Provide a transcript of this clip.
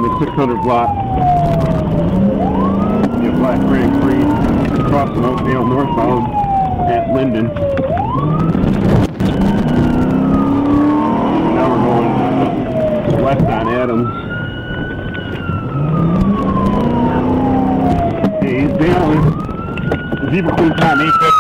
the 600 block. Get Black Grand Prix crossing Oakdale northbound at Linden. Now we're going west on Adams. Okay, he's bailing. Zebra Crew's time 850.